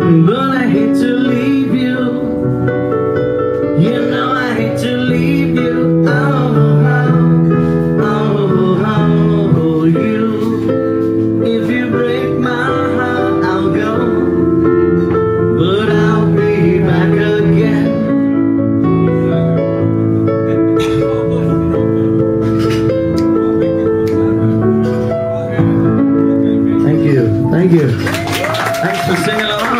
But I hate to leave you. You know I hate to leave you. Oh, you. If you break my heart, I'll go. But I'll be back again. Thank you. Thanks for singing along.